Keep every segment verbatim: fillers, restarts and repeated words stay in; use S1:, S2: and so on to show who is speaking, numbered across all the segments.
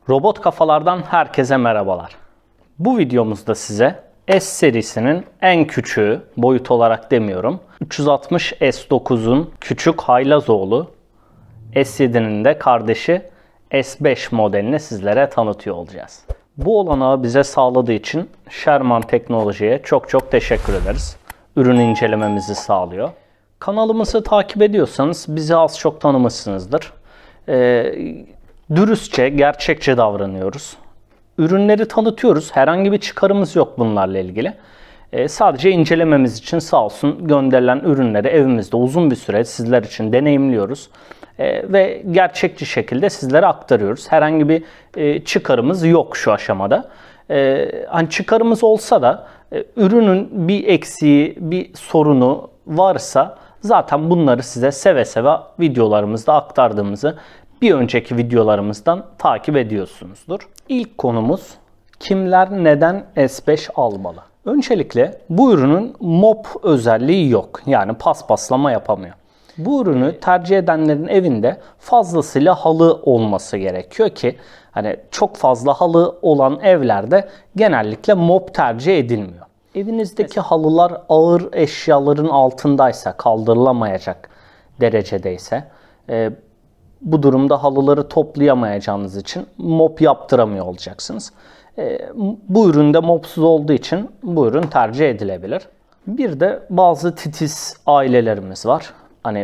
S1: Robot kafalardan herkese merhabalar. Bu videomuzda size S serisinin en küçüğü, boyut olarak demiyorum, üç yüz altmış S dokuzun küçük haylaz oğlu, S yedinin de kardeşi S beş modelini sizlere tanıtıyor olacağız. Bu olanağı bize sağladığı için Sherman Teknoloji'ye çok çok teşekkür ederiz. Ürün incelememizi sağlıyor. Kanalımızı takip ediyorsanız bizi az çok tanımışsınızdır. Ee, dürüstçe, gerçekçe davranıyoruz. Ürünleri tanıtıyoruz. Herhangi bir çıkarımız yok bunlarla ilgili. Ee, sadece incelememiz için sağ olsun gönderilen ürünleri evimizde uzun bir süre sizler için deneyimliyoruz. Ee, ve gerçekçi şekilde sizlere aktarıyoruz. Herhangi bir e, çıkarımız yok şu aşamada. Ee, hani çıkarımız olsa da e, ürünün bir eksiği, bir sorunu varsa zaten bunları size seve seve videolarımızda aktardığımızı bir önceki videolarımızdan takip ediyorsunuzdur. İlk konumuz kimler neden S beş almalı? Öncelikle bu ürünün mop özelliği yok. Yani paspaslama yapamıyor. Bu ürünü tercih edenlerin evinde fazlasıyla halı olması gerekiyor ki hani çok fazla halı olan evlerde genellikle mop tercih edilmiyor. Evinizdeki halılar ağır eşyaların altındaysa, kaldırılamayacak derecedeyse, e, bu durumda halıları toplayamayacağınız için mop yaptıramıyor olacaksınız. E, bu üründe mopsuz olduğu için bu ürün tercih edilebilir. Bir de bazı titiz ailelerimiz var. Hani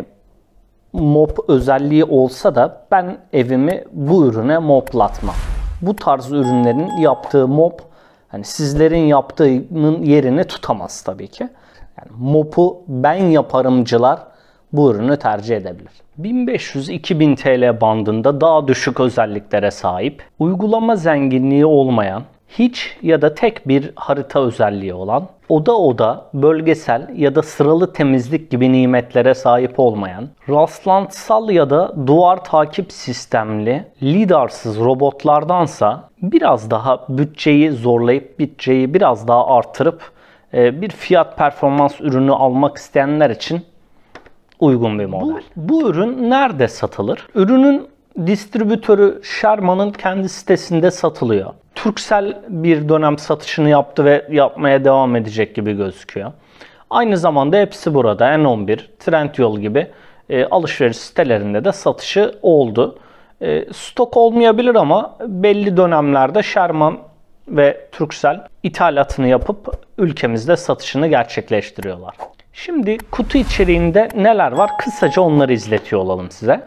S1: mop özelliği olsa da ben evimi bu ürüne moplatmam. Bu tarz ürünlerin yaptığı mop hani sizlerin yaptığının yerini tutamaz tabii ki. Yani mopu ben yaparımcılar bu ürünü tercih edebilir. bin beş yüz iki bin T L bandında daha düşük özelliklere sahip, uygulama zenginliği olmayan, hiç ya da tek bir harita özelliği olan, oda oda, bölgesel ya da sıralı temizlik gibi nimetlere sahip olmayan, rastlantısal ya da duvar takip sistemli, lidarsız robotlardansa biraz daha bütçeyi zorlayıp bütçeyi biraz daha artırıp bir fiyat performans ürünü almak isteyenler için uygun bir model. Bu, bu ürün nerede satılır? Ürünün distribütörü Sherman'ın kendi sitesinde satılıyor. Turkcell bir dönem satışını yaptı ve yapmaya devam edecek gibi gözüküyor. Aynı zamanda hepsi burada. N on bir, Trendyol gibi e, alışveriş sitelerinde de satışı oldu. E, stok olmayabilir ama belli dönemlerde Sherman ve Turkcell ithalatını yapıp ülkemizde satışını gerçekleştiriyorlar. Şimdi kutu içeriğinde neler var? Kısaca onları izletiyor olalım size.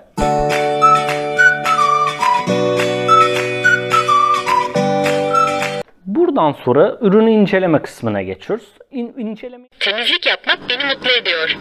S1: Buradan sonra ürünü inceleme kısmına geçiyoruz. İn, inceleme...
S2: Temizlik yapmak beni mutlu ediyor.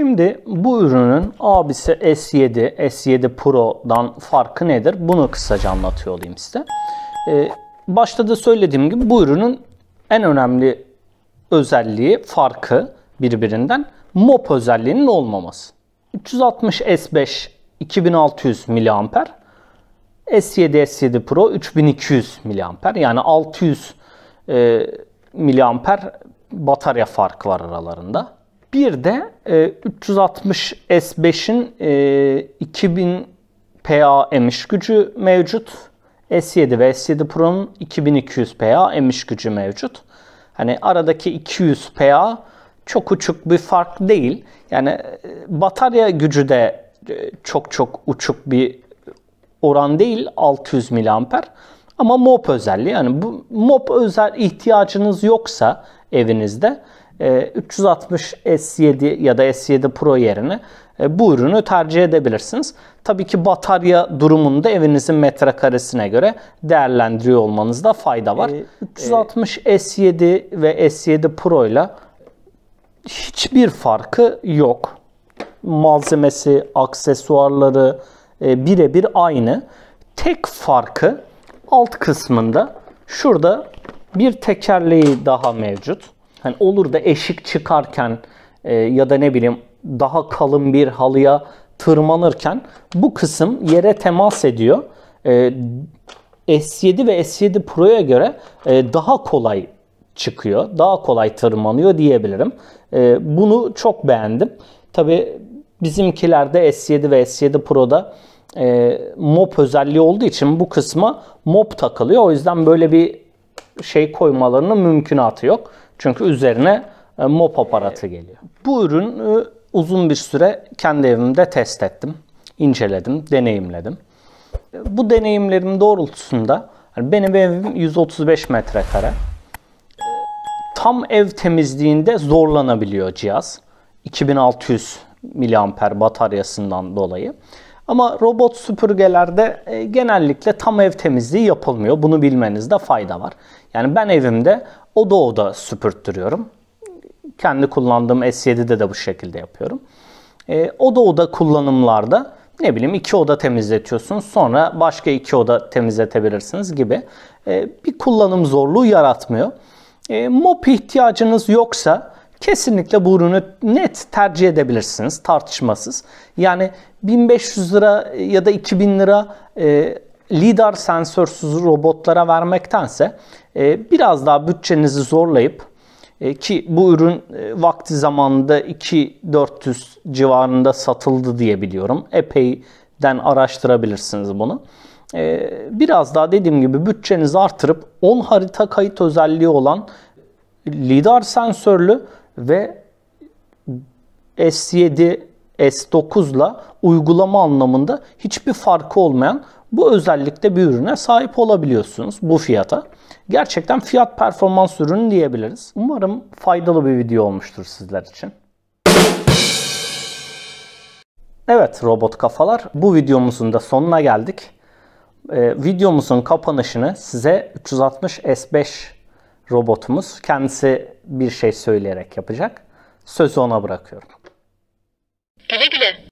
S1: Şimdi bu ürünün abisi S yedi, S yedi Pro'dan farkı nedir? Bunu kısaca anlatıyor olayım size. Ee, başta da söylediğim gibi bu ürünün en önemli özelliği, farkı birbirinden M O P özelliğinin olmaması. üç yüz altmış S beş iki bin altı yüz miliamper, S yedi S yedi Pro üç bin iki yüz miliamper, yani altı yüz e, miliamper batarya farkı var aralarında. Bir de e, üç yüz altmış S beşin e, iki bin PA emiş gücü mevcut. S yedi ve S yedi Pro'nun iki bin iki yüz PA emiş gücü mevcut. Hani aradaki iki yüz PA çok uçuk bir fark değil. Yani batarya gücü de çok çok uçuk bir oran değil, altı yüz miliamper. Ama M O P özelliği, yani bu M O P özel ihtiyacınız yoksa evinizde üç yüz altmış S yedi ya da S yedi Pro yerine bu ürünü tercih edebilirsiniz. Tabii ki batarya durumunu da evinizin metrekaresine göre değerlendiriyor olmanızda fayda var. Ee, üç yüz altmış e... S yedi ve S yedi Pro ile hiçbir farkı yok. Malzemesi, aksesuarları e, birebir aynı. Tek farkı alt kısmında, şurada bir tekerleği daha mevcut. Hani olur da eşik çıkarken e, ya da ne bileyim daha kalın bir halıya tırmanırken bu kısım yere temas ediyor. E, S yedi ve S yedi Pro'ya göre e, daha kolay çıkıyor, daha kolay tırmanıyor diyebilirim. E, bunu çok beğendim. Tabii bizimkilerde S yedi ve S yedi Pro'da e, M O P özelliği olduğu için bu kısma M O P takılıyor. O yüzden böyle bir şey koymalarının mümkünatı yok. Çünkü üzerine e, M O P aparatı geliyor. Bu ürünü uzun bir süre kendi evimde test ettim, inceledim, deneyimledim. Bu deneyimlerim doğrultusunda yani benim evim yüz otuz beş metrekare. Tam ev temizliğinde zorlanabiliyor cihaz. iki bin altı yüz miliamper bataryasından dolayı. Ama robot süpürgelerde e, genellikle tam ev temizliği yapılmıyor. Bunu bilmenizde fayda var. Yani ben evimde oda oda süpürttürüyorum. Kendi kullandığım S yedide de bu şekilde yapıyorum. E, oda oda kullanımlarda ne bileyim iki oda temizletiyorsunuz, sonra başka iki oda temizletebilirsiniz gibi e, bir kullanım zorluğu yaratmıyor. E, M O P ihtiyacınız yoksa kesinlikle bu ürünü net tercih edebilirsiniz, tartışmasız. Yani bin beş yüz lira ya da iki bin lira e, lidar sensörsüz robotlara vermektense e, biraz daha bütçenizi zorlayıp e, ki bu ürün e, vakti zamanında iki bin dört yüz civarında satıldı diye biliyorum. Epeyden araştırabilirsiniz bunu. E, biraz daha dediğim gibi bütçenizi artırıp on harita kayıt özelliği olan lidar sensörlü ve S yedi S dokuz ile uygulama anlamında hiçbir farkı olmayan bu özellikte bir ürüne sahip olabiliyorsunuz bu fiyata. Gerçekten fiyat performans ürünü diyebiliriz. Umarım faydalı bir video olmuştur sizler için. Evet robot kafalar, bu videomuzun da sonuna geldik. Ee, videomuzun kapanışını size üç yüz altmış S beş robotumuz kendisi bir şey söyleyerek yapacak. Sözü ona bırakıyorum.
S2: Güle güle.